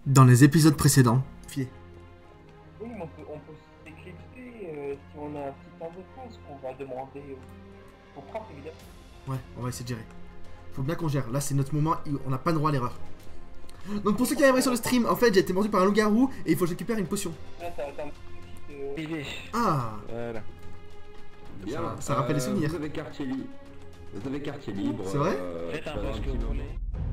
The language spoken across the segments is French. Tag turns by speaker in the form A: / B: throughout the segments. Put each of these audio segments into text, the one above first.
A: Dans les épisodes précédents. Fier.
B: Oui, mais on peut s'éclipser si on a un petit temps de pause qu'on va demander au prof, évidemment.
A: Ouais, on va essayer de gérer. Faut bien qu'on gère. Là, c'est notre moment, on n'a pas le droit à l'erreur. Donc pour ceux qui arriveraient sur le stream, en fait, j'ai été mordu par un loup-garou et il faut que je récupère une potion.
B: Là, t'as un petit de...
A: Ah,
C: Voilà.
D: Bien,
A: ça rappelle les souvenirs.
D: Vous avez quartier libre. Vous avez quartier libre.
A: C'est vrai
C: Faites un
D: pendant
C: peu ce que
D: petit
C: vous
D: moment.
C: voulez.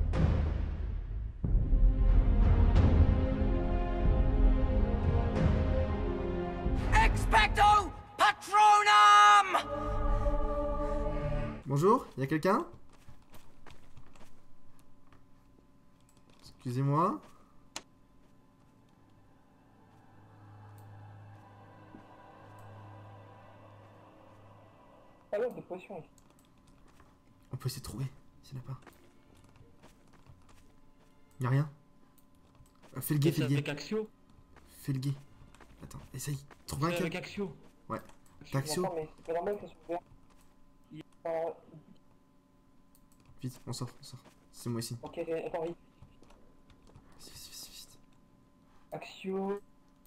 E: Expecto Patronum!
A: bonjour, y a quelqu'un? Excusez-moi.
B: Alors, des potions ici.
A: On peut essayer de trouver, s'il n'y en a pas. Y'a rien? Fais le guet, fais le
C: Avec
A: guet.
C: Axio.
A: Fais le guet. Attends, essaye. Trouve un
C: Avec
A: câble.
C: Axio.
A: T'as Axio?
B: J'entends, mais c'est pas normal que ça soit ouvert. Il y a...
A: Vite, on sort, on sort. C'est moi ici.
B: Ok, attends, vite.
A: Vite, vite.
B: Axio...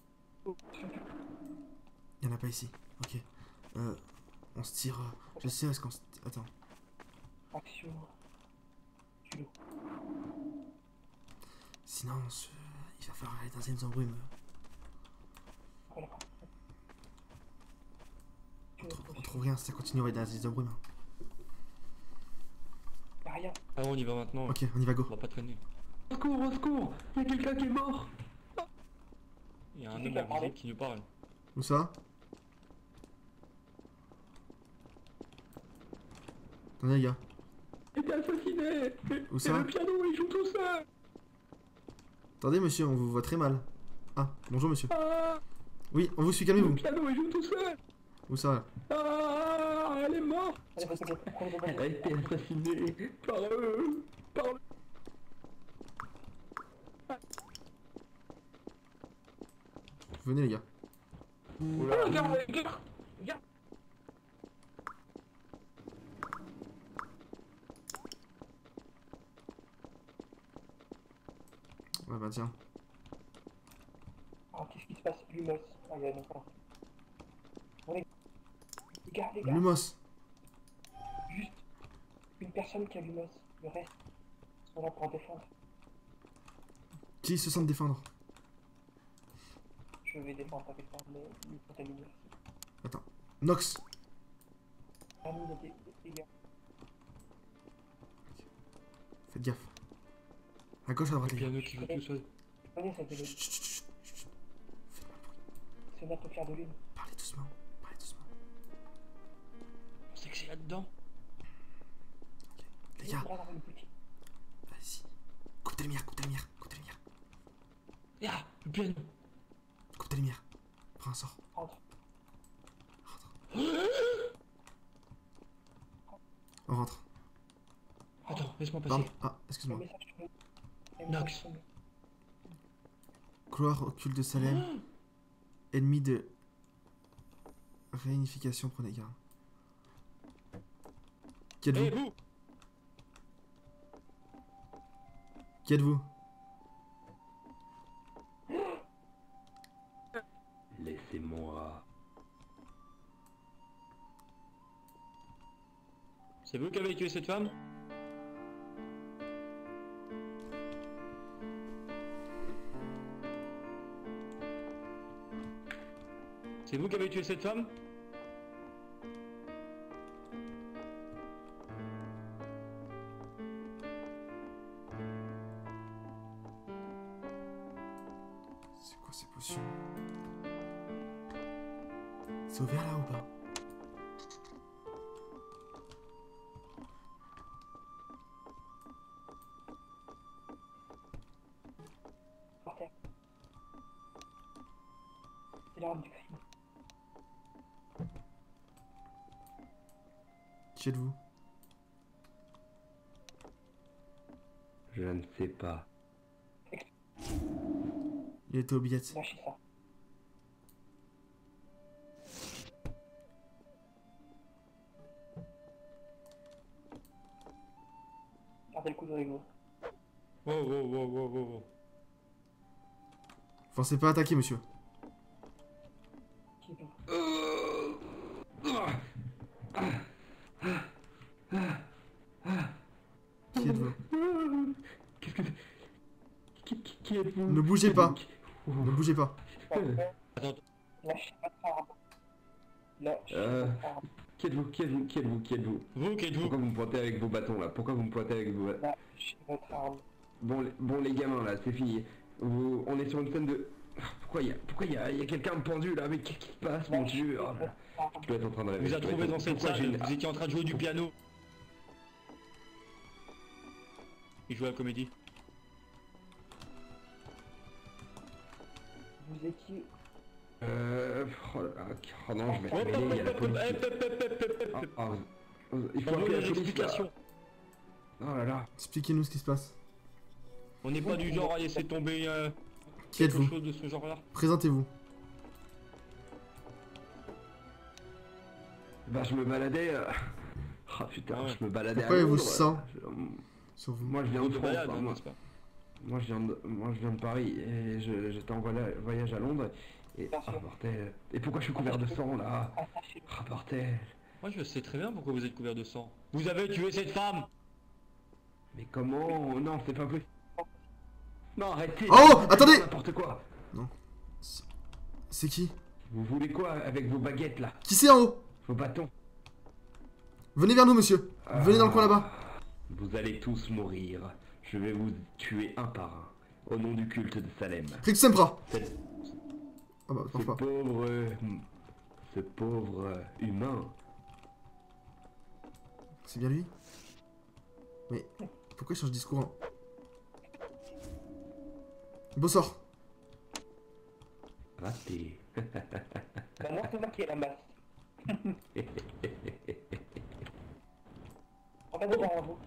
A: Y'en a pas ici. Ok. On se tire. Je sais, est-ce qu'on se... Attends.
B: Axio... Tulo.
A: Sinon, il va falloir aller dans une embrume.
B: Voilà.
A: On trouve rien si ça continue à aller dans les embrumes.
B: Y'a rien.
C: Ah, on y va maintenant.
A: Ok, on y va, go.
C: On va pas traîner.
D: Au secours, au secours. Il y a quelqu'un qui est mort.
C: Il y a un
B: Qui c'est
C: homme
B: qui a
C: à
B: parlé
C: viser qui nous parle.
A: Où ça? Attendez, les gars.
D: Il a été assassiné.
A: Où
D: Et
A: ça?
D: le piano, il joue tout seul.
A: Attendez, monsieur, on vous voit très mal. Ah, bonjour, monsieur.
D: Ah,
A: Oui, on vous suit,
D: le
A: calmez-vous.
D: piano, il joue tout seul.
A: Où ça, là?
D: Ah, elle est morte.
B: Allez, prenez vos
D: Elle a été assassinée par eux. Par eux.
A: Venez, les gars.
D: Oula.
B: Regarde.
A: Ouais, bah tiens.
B: Oh, qu'est-ce qui se passe? Lumos. Ah, il y a longtemps. Bon, les gars,
A: Lumos.
B: juste une personne qui a Lumos. Le reste sont là pour défendre.
A: Qui se sent défendre?
B: Je vais défendre, t'inquiète pas, mais il faut t'améliorer.
A: Attends. Nox.
B: Ah, nous, il y a des gars.
A: Faites gaffe. À gauche, à droite,
C: Le
A: les gars.
C: piano qui joue tout seul.
B: Je connais cette vélo.
A: Chut, chut, chut, chut. Faites pas de bruit.
B: C'est une apoclaire de lune.
A: Parlez doucement. Parlez doucement.
C: On sait que c'est là-dedans.
A: Les gars,
B: Là, dans une boutique.
A: vas-y. Coupe tes lumières, coupe tes lumières, coupe tes lumières.
C: Ah, le piano.
A: Coupe tes lumières. Prends un sort.
B: Rentre.
A: Rentre. On rentre.
C: Attends, laisse-moi
A: Pardon.
C: passer.
A: Ah,
B: Le
A: excuse-moi.
B: message tombé. Le
C: Nox.
B: message tombé.
A: Couloir occulte de Salem. Ennemi de réunification, prenez garde. Qui
C: Hé,
A: êtes-vous?
C: vous!
A: Qui êtes-vous?
D: Laissez-moi.
C: C'est vous qui avez tué cette femme? C'est vous qui avez tué cette femme?
A: C'est quoi ces potions? C'est ouvert là ou pas?
B: Par terre. C'est l'arme du crime.
A: Qui êtes-vous?
D: Je ne sais pas.
A: Il était aux billettes.
B: Lâchez ça. Gardez le coup de rigolo.
C: Wow, wow, wow, wow, wow, wow.
A: Pensez pas attaquer, monsieur.
B: Qui est tout.
A: Qui êtes-vous?
D: Qu'est-ce que qui êtes-vous?
A: Ne bougez pas.
D: Oh.
A: Ne bougez pas.
B: Parfait.
C: Attends.
B: Lâchez votre arme. Lâchez
D: Euh.
B: votre arme.
D: Qui êtes-vous? Qui êtes-vous? Qui êtes-vous? Qui êtes-vous?
C: Vous, qui êtes-vous?
D: Pourquoi vous me pointez avec vos bâtons là? Pourquoi vous me pointez avec vos...
B: Lâchez votre arme.
D: Bon les gamins là, c'est fini. On est sur une scène de... Pourquoi il y a quelqu'un de pendu là? Mais qu'est-ce qui se passe mon dieu? Oh là là. Je dois être en train de rêver.
C: Vous a
D: je dois
C: trouvé
D: être-
C: dans cette
D: Pourquoi j'ai
C: salle,
D: une-
C: vous étiez en train de jouer du piano. Il jouait à la comédie.
B: Vous étiez...
D: Oh là là, oh non, je vais te mêler, il y a la police. Ah, il faut
C: On veut
D: appeler la
C: une
D: police là.
C: explication.
D: Oh là là.
A: Expliquez-nous ce qui se passe.
C: On n'est pas du genre à laisser tomber
A: Qui
C: quelque
A: êtes-vous?
C: chose de ce genre-là.
A: Présentez-vous.
D: Bah je me baladais... Ah putain,
C: Ouais.
D: je me baladais
A: Pourquoi
D: à
A: il vous
D: Londres.
A: sent sur vous?
D: Moi je viens de
C: De
D: France,
C: balade,
D: hein,
C: hein,
D: moi.
C: n'est-ce pas?
D: Moi je viens de Paris et j'étais en voyage à Londres et...
B: Bien
D: Ah
B: sûr.
D: bordel. Et pourquoi je suis couvert de sang là?
B: Attachez.
D: Ah bordel.
C: Moi je sais très bien pourquoi vous êtes couvert de sang. Vous avez tué cette femme!
D: Mais comment? Non, c'est pas possible. Non, arrêtez.
A: Oh, attendez.
D: N'importe quoi.
A: C'est qui?
D: Vous voulez quoi avec vos baguettes là?
A: Qui c'est en haut?
D: Vos bâtons?
A: Venez vers nous, monsieur. Venez dans le coin là-bas.
D: Vous allez tous mourir. Je vais vous tuer un par un. Au nom du culte de Salem.
A: Rictus Sempra.
D: Cette-
A: Ah bah,
D: Ce
A: marche pas.
D: pauvre humain.
A: C'est bien lui? Mais pourquoi il change de discours hein? Bonsoir.
D: Raté.
B: Maintenant, c'est moi qui ai la masse. On va devant vous.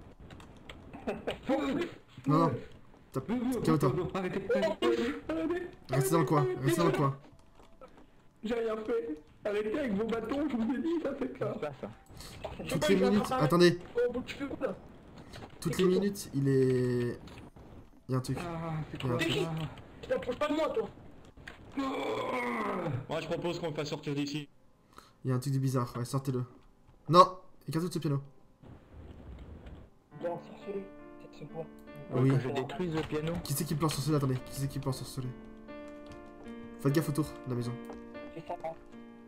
A: Non, non. Calme-toi.
D: Arrêtez.
A: Restez dans le coin. Restez dans le coin.
D: J'ai rien fait. Arrêtez avec vos bâtons, je vous ai dit, ça fait ça.
A: Toutes les minutes. Attendez. Toutes les minutes, il est. Il y a un truc.
D: Ah, c'est
A: Il y a un
D: quoi
A: truc.
D: ça?
B: Tu t'approches pas de moi, toi.
C: Moi je propose qu'on le fasse sortir d'ici.
A: Il y a un truc de bizarre. Ouais, sortez-le. Non. Écartez de ce piano.
B: Il y a un sorcelé. Ça se voit.
A: Oui.
F: Que je détruise le piano.
A: Qui c'est qui plante sur ce Attendez. Qui c'est qui plante sur ce Faites gaffe autour de la maison.
B: J'ai ça pas.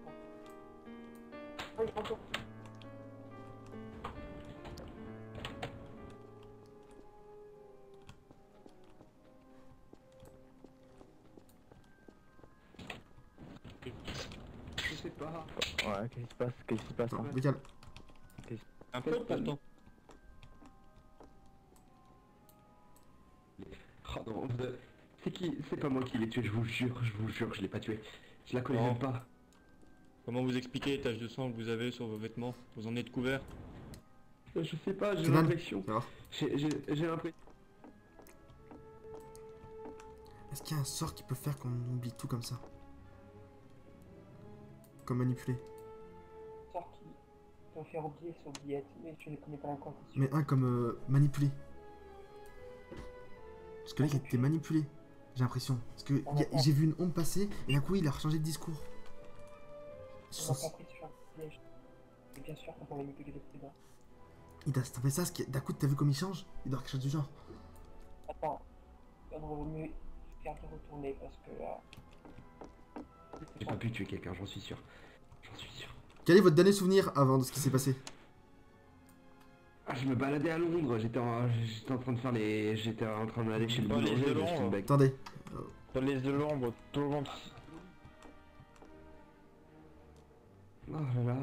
B: Oui, bonjour.
D: Je sais pas.
F: Ouais, qu'est-ce qui se passe? Qu'est-ce qui se passe?
A: Non, décale.
C: Un peu pourtant.
D: Oh non, c'est qui? C'est pas moi qui l'ai tué, je vous jure, je l'ai pas tué. Je la connais
C: Non.
D: même pas.
C: Comment vous expliquez les taches de sang que vous avez sur vos vêtements? Vous en êtes couvert?
D: Je sais pas, j'ai
A: C'est mal.
D: l'impression.
A: Alors,
D: J'ai l'impression.
A: est-ce qu'il y a un sort qui peut faire qu'on oublie tout comme ça? Comme manipuler.
B: Sort qui peut faire oublier son billette, mais je ne connais pas encore.
A: Mais un comme manipuler. Parce que là, il a été manipulé. J'ai l'impression. Parce que j'ai vu une ombre passer et d'un coup, il a changé de discours.
B: On a compris sur un piège. Et bien sûr qu'on peut manipuler les présidents.
A: Il t'a fait ça, d'un coup, t'as vu comme il change? Il doit avoir quelque chose du genre.
B: Attends, il vaut mieux faire de retourner parce que là.
D: J'ai pas pu tuer quelqu'un, j'en suis sûr. J'en suis sûr.
A: Quel est votre dernier souvenir avant de ce qui s'est passé?
D: Ah, je me baladais à Londres, j'étais en train de faire les... J'étais en train d'aller chez le
F: Dans les
D: boulanger,
F: de
D: j'ai acheté une
F: Londres.
D: bague.
A: Attendez.
F: Dans les de l'ombre, tout le monde.
D: Oh là là.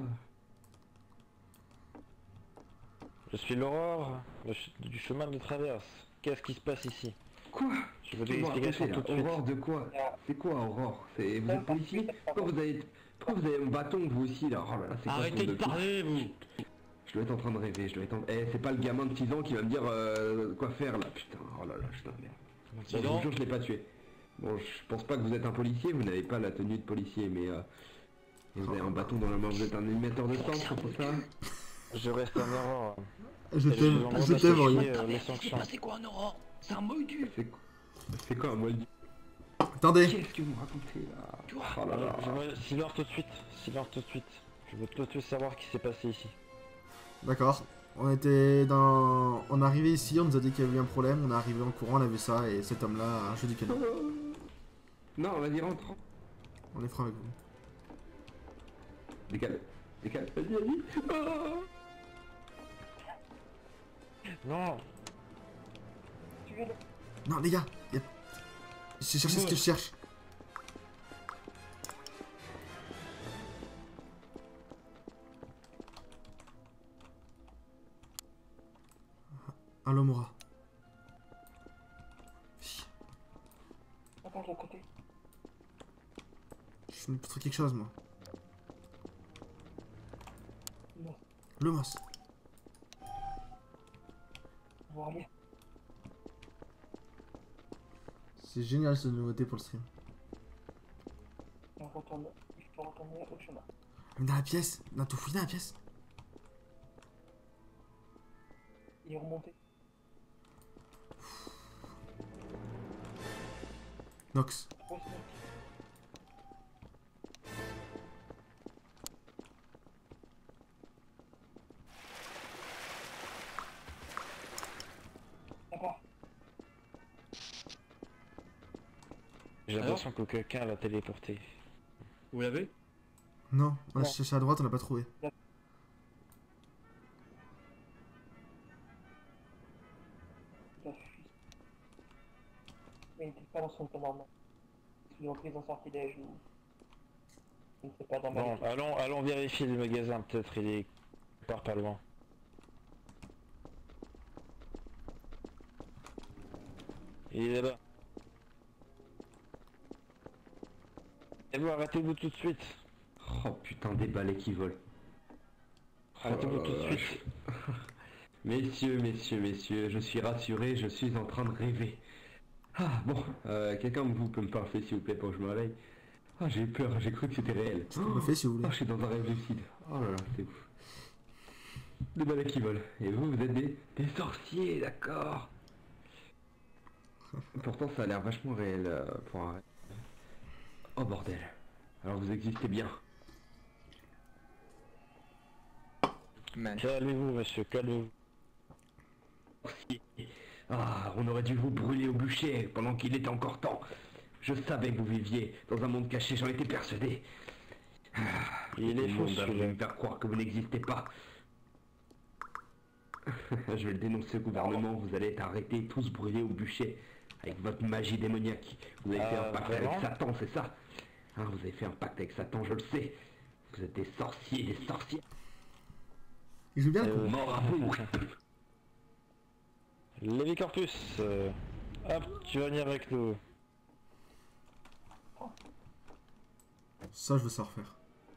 F: Je suis l'aurore du chemin de traverse. Qu'est-ce qui se passe ici?
D: Quoi?
F: Je veux
D: Tu
F: des
D: m'as
F: explications
D: raconté,
F: tout de
D: là.
F: suite.
D: Aurore de quoi? C'est quoi Aurore? Vous êtes policier? Pourquoi vous avez un bâton vous aussi là? Oh là là, c'est quoi ce
C: Arrêtez
D: monde
C: de parler, vous!
D: Je dois être en train de rêver, je dois être en... Eh, c'est pas le gamin de 6 ans qui va me dire quoi faire là, putain. Oh là là, putain, merde. Bon, je vous jure, je l'ai pas tué. Bon, je pense pas que vous êtes un policier, vous n'avez pas la tenue de policier, mais et vous avez un bâton dans la main, vous êtes un émetteur de sang, c'est pour ça?
F: Je reste en aurore.
A: Je
F: Et
A: t'aime,
F: vous envoie
A: je t'aime,
F: m'associer,
A: Orion.
F: les sanctions.
C: C'est quoi un aurore? C'est un moldu!
D: C'est quoi un moldu?
A: Attendez.
D: Qu'est-ce que vous me racontez là? Oh là là.
F: J'aimerais... Silence tout de suite. Silence tout de suite. Je veux tout de suite savoir ce qui s'est passé ici.
A: D'accord. On était dans... On est arrivé ici, on nous a dit qu'il y avait eu un problème, on est arrivé en courant, on a vu ça, et cet homme-là a un jeu du canon.
D: Non, vas-y, rentre.
A: On est franc avec vous.
D: Décale. Décale. Vas-y, vas-y. Oh.
F: Non.
B: Tuez-le.
A: Non, les gars, j'ai cherché ce que je cherche. Allô, Mora.
B: Attends, de l'autre côté.
A: Je me trouve quelque chose, moi.
B: Non.
A: Le mos.
B: On va aller.
A: C'est génial cette nouveauté pour le stream.
B: On retourne. Il faut retourner au chemin.
A: Dans la pièce. On a tout fouillé dans la pièce.
B: Il est remonté.
A: Nox.
B: Ouais, c'est bon. D'accord.
F: J'ai l'impression que quelqu'un l'a téléporté.
C: Vous l'avez?
A: Non, on a
B: Non.
A: cherché à droite, on l'a pas trouvé.
B: Il a fui. Mais il n'était pas dans son état normal. Ils l'ont pris dans son sortilège ou... Je ne sais pas, dans ma
F: Bon, allons vérifier le magasin, peut-être il est... il part pas loin. Il est là-bas. Et vous, arrêtez-vous tout de suite.
D: Oh putain, des balais qui volent.
F: Arrêtez-vous
D: Oh
F: tout de
D: là là,
F: suite.
D: Messieurs, je suis rassuré, je suis en train de rêver. Ah bon, quelqu'un de vous peut me parler s'il vous plaît pour que je me réveille. Ah j'ai eu peur, j'ai cru que c'était réel.
A: Je peux me faire si vous
D: Oh,
A: voulez.
D: je suis dans un rêve lucide. Oh là là, c'est ouf. Des balais qui volent. Et vous, vous êtes des sorciers, d'accord. Pourtant ça a l'air vachement réel pour un rêve. Oh bordel. Alors vous existez bien.
F: Calmez-vous, monsieur, calmez-vous.
D: Ah, on aurait dû vous brûler au bûcher pendant qu'il était encore temps. Je savais que vous viviez dans un monde caché, j'en étais persuadé. Ah,
F: Il est
D: le
F: fou,
D: monde a voulu
F: celui-là.
D: me faire croire que vous n'existez pas. Je vais le dénoncer au gouvernement, vous allez être arrêtés, tous brûlés au bûcher. Avec votre magie démoniaque. Vous avez fait un pacte
F: vraiment
D: avec Satan, c'est ça? Hein, vous avez fait un pacte avec Satan, je le sais. Vous êtes des sorciers, des sorciers.
A: Il joue bien le coup.
D: Mort à vous.
F: Lévi Corpus, hop, tu vas venir avec nous.
A: Ça, je veux savoir faire.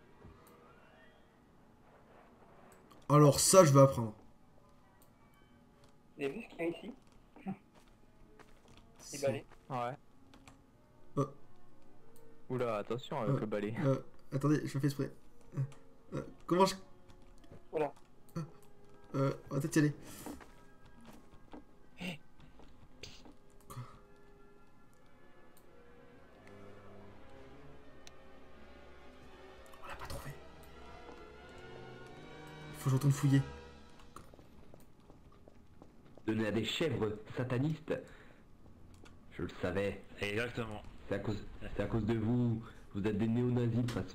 A: Alors ça, je veux apprendre.
B: Vous avez vu ce qu'il y a ici? Les
A: C'est-
B: balais.
G: Ouais.
A: Oh.
G: Oula, attention avec le balai.
A: Attendez, je fais exprès. Comment je...
B: Voilà.
A: On va peut-être y aller. Quoi? On l'a pas trouvé. Il faut que je retourne fouiller.
D: Donner à des chèvres satanistes. Je le savais.
F: Exactement.
D: C'est à cause de vous. Vous êtes des néo-nazis de toute façon.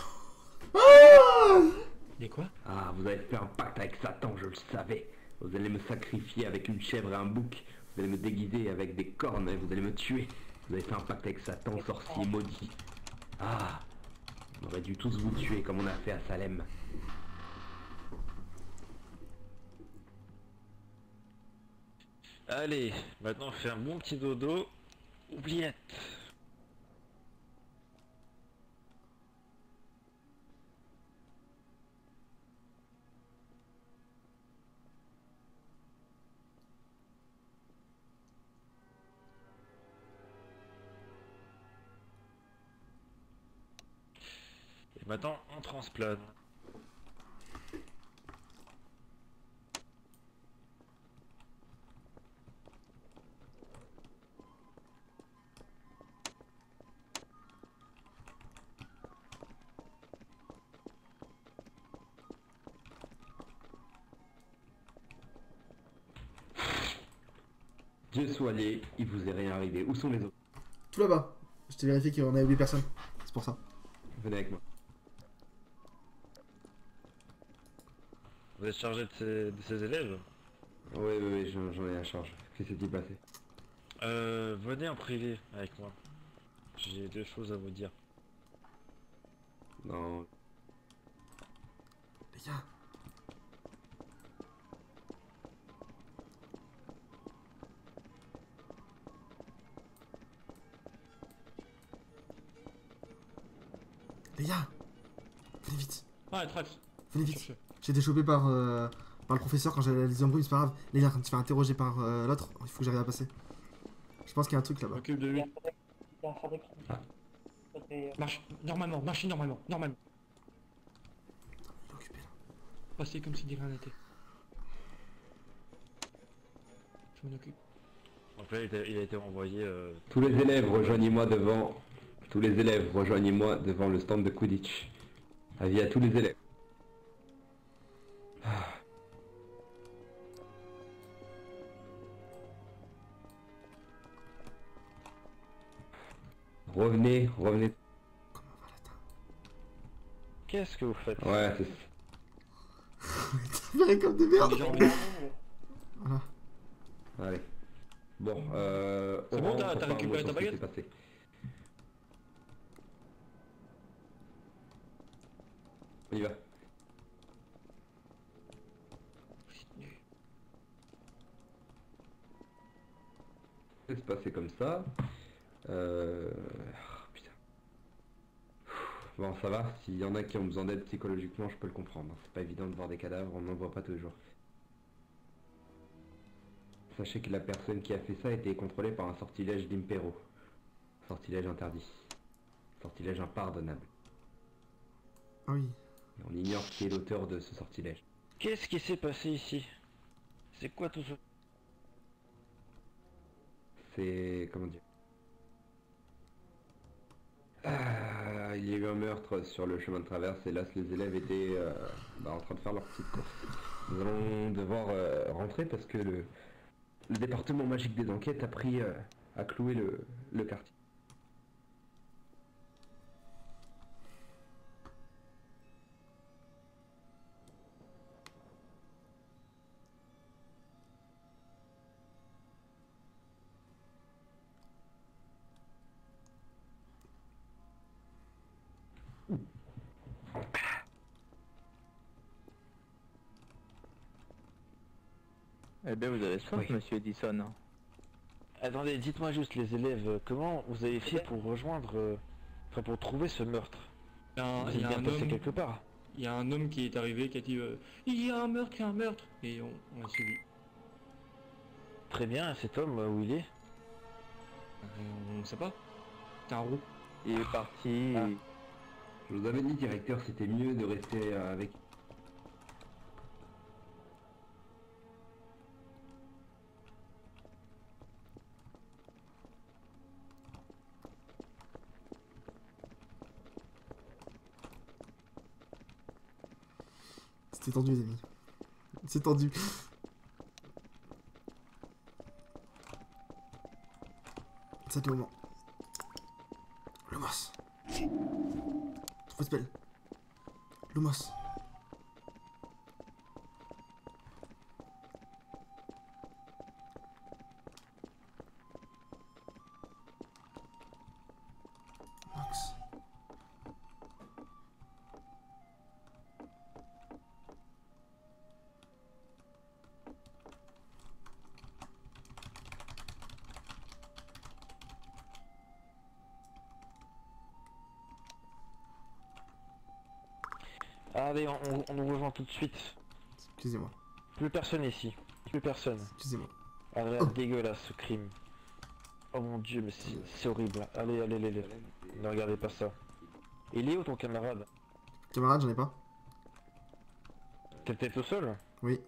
C: Et quoi?
D: Ah, vous avez fait un pacte avec Satan, je le savais. Vous allez me sacrifier avec une chèvre et un bouc. Vous allez me déguiser avec des cornes et vous allez me tuer. Vous avez fait un pacte avec Satan, sorcier maudit. Ah, on aurait dû tous vous tuer comme on a fait à Salem.
F: Allez, maintenant on fait un bon petit dodo. Oubliette. Et maintenant on transplane.
D: Dieu soit lié, il vous est rien arrivé. Où sont les autres?
A: Tout là-bas. Je t'ai vérifié qu'on avait oublié personne. C'est pour ça.
D: Venez avec moi.
F: Vous êtes chargé de ces élèves?
D: Oui, j'en ai à charge. Qu'est-ce qui s'est passé?
F: Venez en privé avec moi. J'ai 2 choses à vous dire.
D: Non.
A: Les gars. Les gars. Venez vite.
C: Ah, Trax.
A: Venez vite.
C: Cherchez.
A: J'ai été chopé par le professeur quand j'allais les embrouilles, c'est pas grave. Les gars, quand tu te fais interroger par l'autre, il faut que j'arrive à passer. Je pense qu'il y a un truc là-bas.
C: Occupe de
B: Il y
C: lui.
B: a un soldat qui côté,
C: Marche normalement, marchez normalement, normalement.
A: Il est occupé là.
C: Passez comme si de rien n'était. Je m'en occupe.
F: Donc là, il a été renvoyé.
D: Tous les élèves, rejoignez-moi devant... Tous les élèves, rejoignez-moi devant le stand de Quidditch. Avis à tous les élèves. Revenez.
A: Comment va la
F: Qu'est-ce que vous faites?
D: Ouais, c'est...
A: T'as comme des merdes.
C: Déjà,
B: en
C: on
B: ligne.
A: Voilà.
D: Allez. Bon,
C: C'est bon,
D: Oran,
C: t'as
D: prépare-moi
C: récupéré ta
D: sur ce qui
C: baguette?
D: s'est passé. On y va. Ça s'est passé comme ça. Putain. Bon, ça va. S'il y en a qui ont besoin d'aide psychologiquement, je peux le comprendre. C'est pas évident de voir des cadavres, on n'en voit pas tous les jours. Sachez que la personne qui a fait ça a été contrôlée par un sortilège d'Impero. Sortilège interdit. Sortilège impardonnable.
A: Ah oui.
D: Et on ignore qui est l'auteur de ce sortilège.
F: Qu'est-ce qui s'est passé ici? C'est quoi tout ça?
D: C'est... comment dire? Il y a eu un meurtre sur le chemin de traverse et là les élèves étaient en train de faire leur petite course. Nous allons devoir rentrer parce que le département magique des enquêtes a pris à clouer le quartier.
G: Eh bien, vous avez soif,
D: Oui.
G: monsieur Edison.
F: Attendez, dites-moi juste les élèves, comment vous avez fait pour rejoindre, enfin pour trouver ce meurtre?
C: Il y a un,
F: Vous
C: il y
F: êtes
C: a
F: bien
C: un
F: passé
C: homme,
F: quelque part.
C: il y a un homme qui est arrivé qui a dit il y a un meurtre, il y a un meurtre. Et on l'a suivi.
F: Très bien, cet homme, où il est?
C: On sait pas. T'es un roux.
G: Il est parti.
F: Ah.
D: Je vous avais dit, directeur, c'était mieux de rester avec...
A: C'était tendu les amis. C'est tendu. C'est le moment. Lumos. Trouve spell. Lumos. Nox.
F: Allez, on nous rejoint tout de suite.
A: Excusez-moi.
F: Plus personne ici. Plus personne.
A: Excusez-moi.
F: Ah là,
A: Oh.
F: dégueulasse ce crime. Oh mon dieu, mais c'est horrible. Allez, ne regardez pas ça. Il est où ton camarade?
A: Camarade, j'en ai pas.
F: T'étais tout seul?
A: Oui.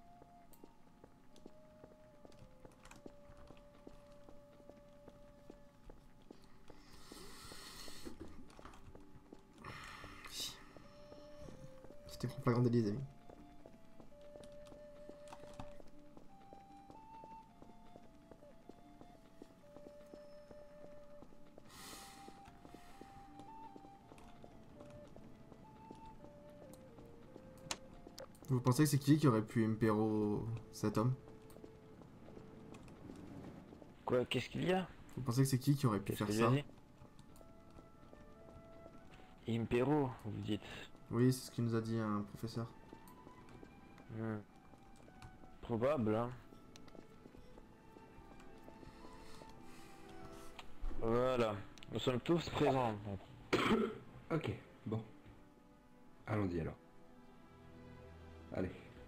A: C'était pour flagrant délit, les amis. Vous pensez que c'est qui aurait pu impéro cet homme?
F: Quoi, qu'est-ce qu'il y a?
A: Vous pensez que c'est qui aurait pu
F: Qu'est-ce
A: faire
F: que
A: ça?
F: j'ai dit? Impero, vous dites.
A: Oui, c'est ce qu'il nous a dit un professeur.
F: Probable, hein. Voilà, nous sommes tous présents.
D: Ok, bon. Allons-y alors. Allez.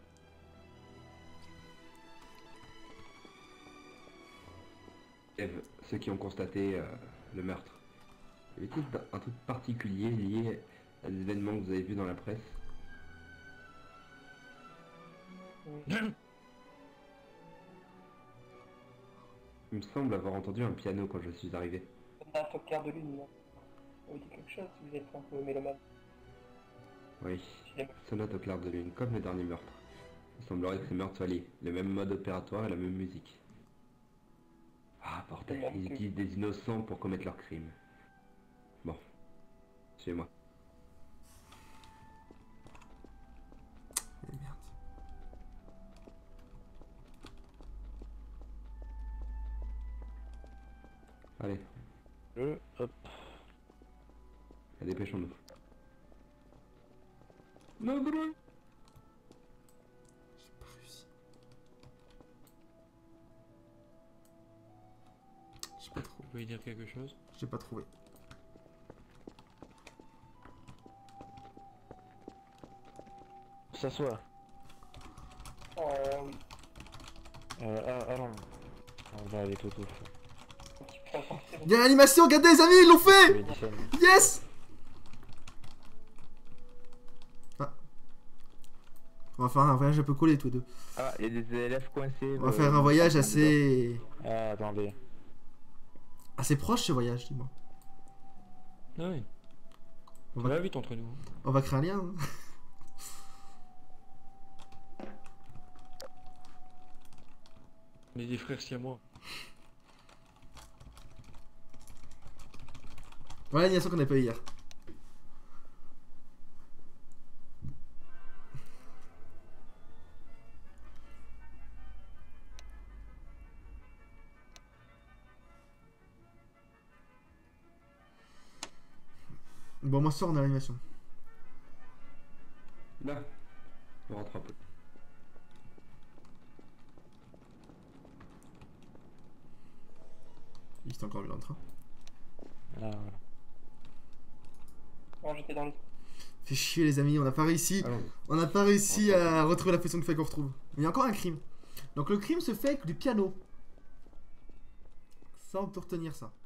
D: Eve, ceux qui ont constaté le meurtre, y avait-il un truc particulier lié à des événements que vous avez vus dans la presse? Il me semble avoir entendu un piano quand je suis arrivé.
B: Date au clair de lune, non? Vous dites quelque chose si vous êtes un peu mélomane.
D: Oui, sonate au clair de lune, comme le dernier meurtre. Il semblerait que ces meurtres soient liés, le même mode opératoire et la même musique. Ah, bordel, ils utilisent des innocents pour commettre leurs crimes. Bon, suivez-moi.
A: Eh, merde.
D: Allez,
F: Hop.
D: dépêchons-nous. Non, non.
A: J'ai pas réussi. J'ai pas trouvé.
C: Vous pouvez dire quelque chose?
A: J'ai pas trouvé.
F: S'assoit.
B: Oui.
F: Allons. On va aller tout au fond.
B: Un petit peu avancé.
A: Il y a l'animation, regardez les amis, ils l'ont fait!
F: Je vais dire ça.
A: Yes! Ah. On va faire un voyage un peu collé tous les deux.
G: Ah, il y a des élèves coincés.
A: On va faire un voyage assez...
F: Ah, attendez.
A: assez proche ce voyage, dis-moi.
C: Ah oui.
A: On
C: Ça
A: va...
C: va vite entre nous.
A: on va créer un lien. Hein.
C: On est des frères siamois.
A: Voilà l'animation qu'on a pas eu hier. Bon, moi ce soir on a l'animation.
D: Là, on rentre un peu.
A: Il est encore dans le train.
F: Ah, voilà.
B: Non, j'étais dans les...
A: Fait chier les amis, on n'a pas réussi.
D: Allons.
A: On n'a pas réussi à retrouver la façon qu'il fait qu'on retrouve. Mais il y a encore un crime. Donc le crime se fait avec du piano. Ça on peut retenir ça.